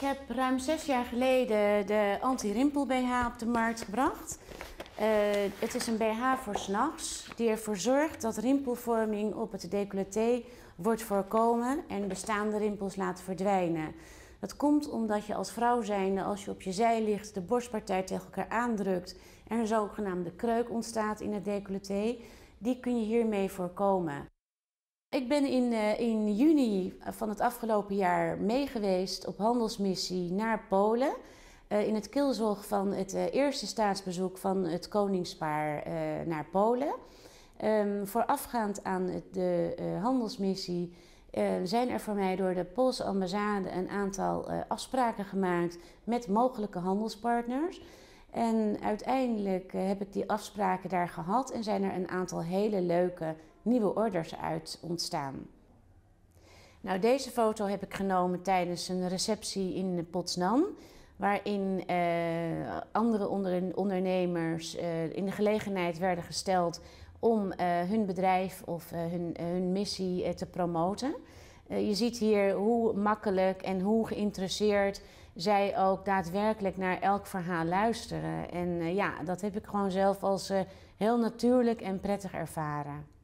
heb ruim 6 jaar geleden de anti-rimpel BH op de markt gebracht. Het is een BH voor 's nachts die ervoor zorgt dat rimpelvorming op het decolleté wordt voorkomen en bestaande rimpels laat verdwijnen. Dat komt omdat je als vrouw zijnde, als je op je zij ligt, de borstpartij tegen elkaar aandrukt en een zogenaamde kreuk ontstaat in het decolleté, die kun je hiermee voorkomen. Ik ben in juni van het afgelopen jaar meegeweest op handelsmissie naar Polen. In het kielzog van het eerste staatsbezoek van het koningspaar naar Polen. Voorafgaand aan de handelsmissie zijn er voor mij door de Poolse ambassade een aantal afspraken gemaakt met mogelijke handelspartners. En uiteindelijk heb ik die afspraken daar gehad en zijn er een aantal hele leuke nieuwe orders uit ontstaan. Nou, deze foto heb ik genomen tijdens een receptie in Potsdam, waarin andere ondernemers in de gelegenheid werden gesteld om hun bedrijf of hun missie te promoten. Je ziet hier hoe makkelijk en hoe geïnteresseerd zij ook daadwerkelijk naar elk verhaal luisteren. En ja, dat heb ik gewoon zelf als heel natuurlijk en prettig ervaren.